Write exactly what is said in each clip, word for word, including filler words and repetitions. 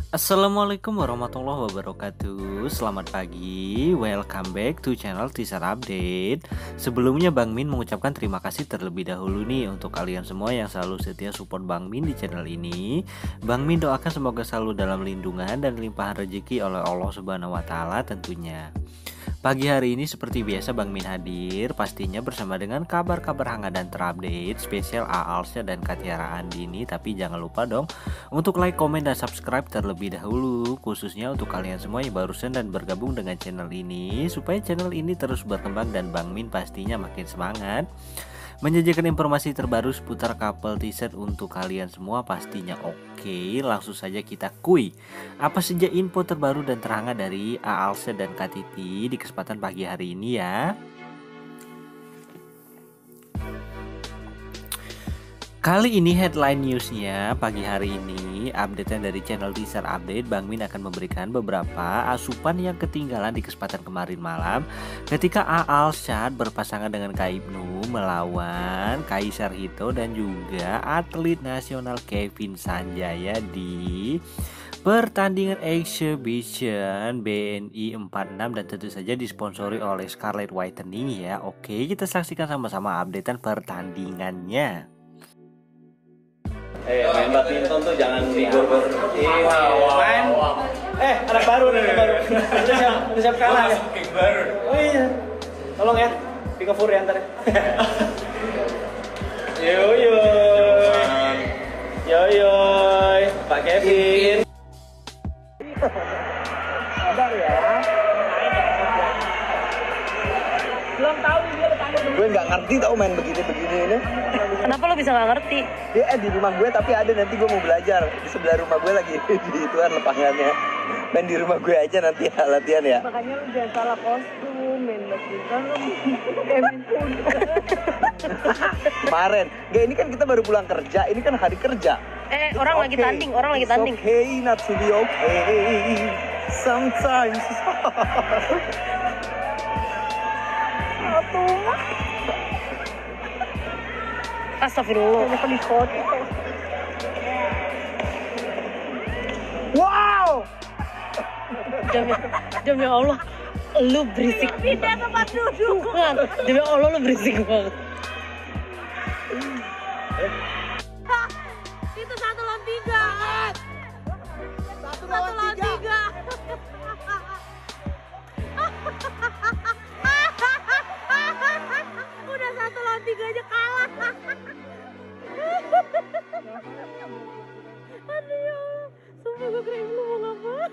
Assalamualaikum warahmatullahi wabarakatuh. Selamat pagi, welcome back to channel Teaser Update. Sebelumnya Bang Min mengucapkan terima kasih terlebih dahulu nih untuk kalian semua yang selalu setia support Bang Min di channel ini. Bang Min doakan semoga selalu dalam lindungan dan limpahan rezeki oleh Allah Subhanahu wa taala tentunya. Pagi hari ini seperti biasa Bang Min hadir pastinya bersama dengan kabar-kabar hangat dan terupdate spesial Aalsya dan Katiara Andini. Tapi jangan lupa dong untuk like, komen, dan subscribe terlebih dahulu, khususnya untuk kalian semua yang barusan dan bergabung dengan channel ini, supaya channel ini terus berkembang dan Bang Min pastinya makin semangat menyajikan informasi terbaru seputar couple teaser untuk kalian semua pastinya. Oke, langsung saja kita kuy. Apa saja info terbaru dan terhangat dari Aalsya dan Kak Titi di kesempatan pagi hari ini ya? Kali ini headline newsnya pagi hari ini, updatean dari channel Teaser Update. Bang Min akan memberikan beberapa asupan yang ketinggalan di kesempatan kemarin malam ketika Aalsya berpasangan dengan Kak Ibnu melawan Kaisar Hito dan juga atlet nasional Kevin Sanjaya di pertandingan exhibition B N I empat puluh enam dan tentu saja disponsori oleh Scarlett Whitening ya. Oke, kita saksikan sama-sama updatean pertandingannya. Eh, main badminton tuh jangan digor-gor. Iya, main. Eh, anak baru nih, anak baru. Udah siap, udah siap kalah ya. Baru. Oh iya. Tolong ya, pick up ya ntar ya. Yo yo. Yo yo. Pak Kevin. Sabar ya. Belum tahu dia bertanggung. Gue nggak ngerti tau main begini-begini ini. Kenapa lo bisa nggak ngerti? Dia eh, di rumah gue tapi ada, nanti gue mau belajar di sebelah rumah gue lagi di ituan lepangannya. Main di rumah gue aja nanti ya, latihan ya. Makanya lo jangan salah kostum, main badminton lo Kevin pun. Kemarin, gak, ini kan kita baru pulang kerja, ini kan hari kerja. Eh, orang It's lagi okay. tanding, orang lagi It's tanding. okay not to be okay sometimes. Astagfirullah. Wow. Demi, demi Allah, lu berisik. Pindah tempat duduk. Demi Allah, lu berisik banget. Itu satu lawan tiga. Satu lawan tiga. Udah satu lawan tiga aja kalah. Aduh ya Allah, sumpah gue kira lu mau ngapain.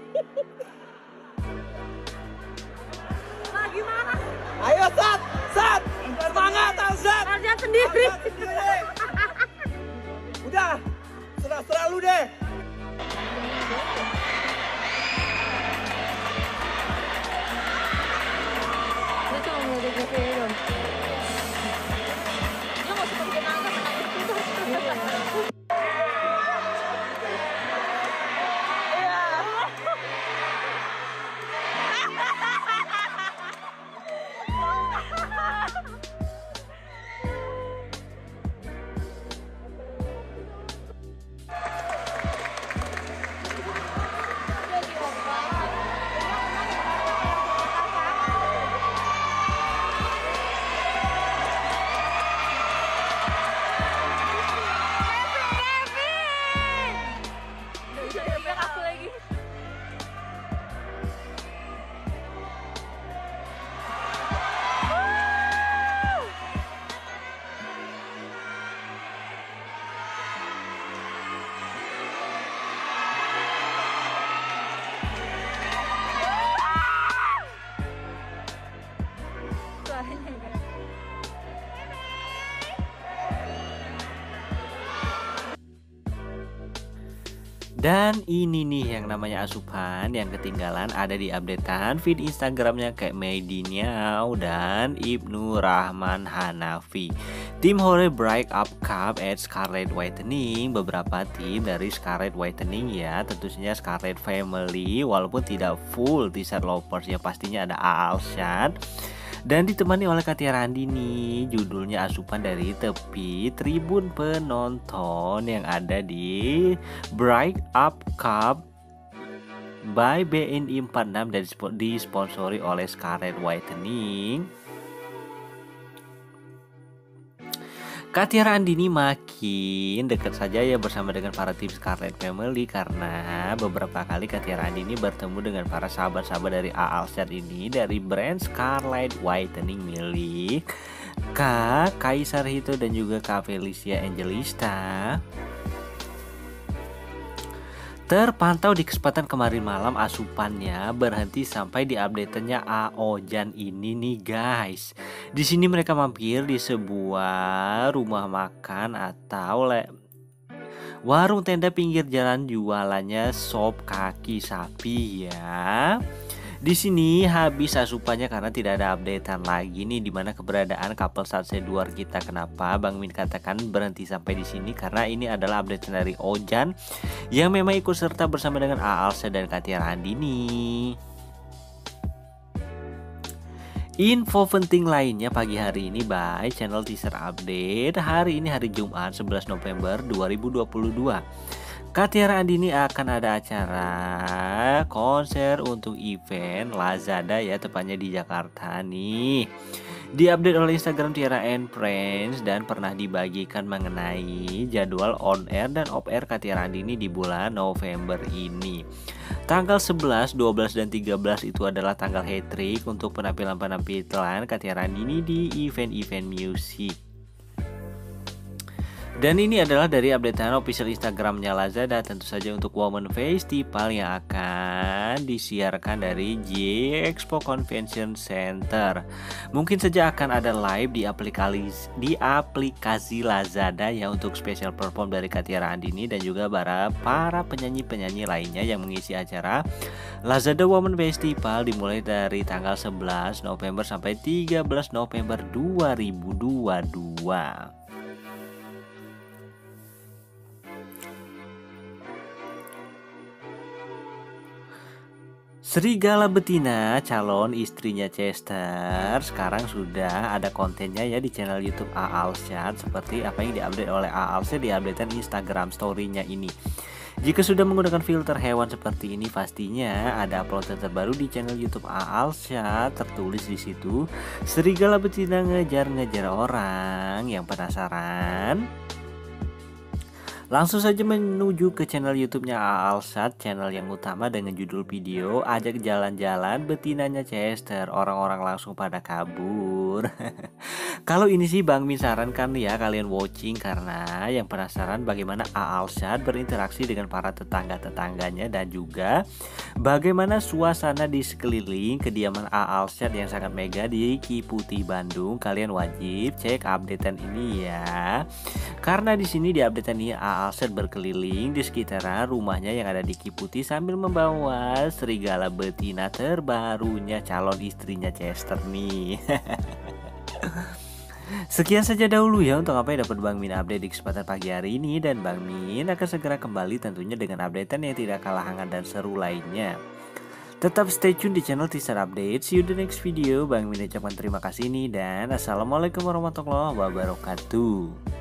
Nah, gimana? Ayo Sat, Sat, semangat Sat. Lihat sendiri. Udah, serah-serah lu deh. Dia cuma mau gue film. Dia mau seperti naga menangis itu. Dan ini nih yang namanya asupan yang ketinggalan ada di updatean feed Instagramnya kayak Mediniau dan Ibnu Rahman Hanafi. Tim Hore Break Up Cup at Scarlett Whitening, beberapa tim dari Scarlett Whitening ya, tentunya Scarlett Family, walaupun tidak full teaser lovers ya, pastinya ada Aalsya. Dan ditemani oleh Katiara Andini, judulnya asupan dari tepi tribun penonton yang ada di Bright Up Cup by B N I empat enam dan disponsori oleh Scarlett Whitening. Kak Tiara Andini makin dekat saja ya bersama dengan para tim Scarlett Family, karena beberapa kali Kak Tiara Andini bertemu dengan para sahabat-sahabat dari A Alshad ini dari brand Scarlett Whitening milik Kak Kaisar Hito dan juga Kak Felicia Angelista. Terpantau di kesempatan kemarin malam asupannya berhenti sampai di update-nya Aojan ini nih guys. Di sini mereka mampir di sebuah rumah makan atau le warung tenda pinggir jalan, jualannya sop kaki sapi ya. Di sini habis asupannya karena tidak ada updatean lagi nih dimana keberadaan couple Satse Duar kita. Kenapa Bang Min katakan berhenti sampai di sini? Karena ini adalah update dari Ojan yang memang ikut serta bersama dengan A Alshad dan Kak Tiara Andini. Info penting lainnya pagi hari ini by channel Teaser Update. Hari ini hari Jumat sebelas November dua ribu dua puluh dua. Kak Tiara Andini akan ada acara konser untuk event Lazada ya, tepatnya di Jakarta nih. Diupdate oleh Instagram Tiara and Friends dan pernah dibagikan mengenai jadwal on air dan off air Kak Tiara Andini di bulan November ini. Tanggal sebelas, dua belas, dan tiga belas itu adalah tanggal hat-trick untuk penampilan-penampilan Kak Tiara Andini di event-event musik. Dan ini adalah dari updatean official Instagramnya Lazada, tentu saja untuk Women Festival yang akan disiarkan dari J Expo Convention Center. Mungkin saja akan ada live di aplikasi di aplikasi Lazada ya untuk special perform dari Kak Tiara Andini dan juga para para penyanyi-penyanyi lainnya yang mengisi acara Lazada Women Festival dimulai dari tanggal sebelas November sampai tiga belas November dua ribu dua puluh dua. Serigala betina calon istrinya Chester sekarang sudah ada kontennya ya di channel YouTube A Alshad, seperti apa yang diupdate oleh A Alshad di updatean Instagram story-nya ini. Jika sudah menggunakan filter hewan seperti ini, pastinya ada upload terbaru di channel YouTube A Alshad. Tertulis di situ, serigala betina ngejar-ngejar orang. Yang penasaran? Langsung saja menuju ke channel YouTube-nya A Alshad, channel yang utama dengan judul video Ajak Jalan-Jalan Betinanya Chester. Orang-orang langsung pada kabur. Kalau ini sih Bang Min sarankan ya kalian watching, karena yang penasaran bagaimana A Alshad berinteraksi dengan para tetangga-tetangganya dan juga bagaimana suasana di sekeliling kediaman A Alshad yang sangat mega di Ciputi, Bandung. Kalian wajib cek updatean ini ya. Karena di sini di updatean ini A Alshad berkeliling di sekitaran rumahnya yang ada di Ciputi sambil membawa serigala betina terbarunya calon istrinya Chester nih. Sekian saja dahulu ya untuk apa yang dapat Bang Min update di kesempatan pagi hari ini, dan Bang Min akan segera kembali tentunya dengan updatean yang tidak kalah hangat dan seru lainnya. Tetap stay tune di channel Teaser Update. See you the next video. Bang Min ucapkan terima kasih nih dan assalamualaikum warahmatullahi wabarakatuh.